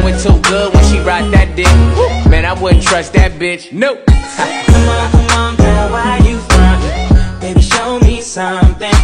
doing too good when she ride that dick. Man, I wouldn't trust that bitch. Nope. Come on, girl, why you frontin'? Baby, show me something.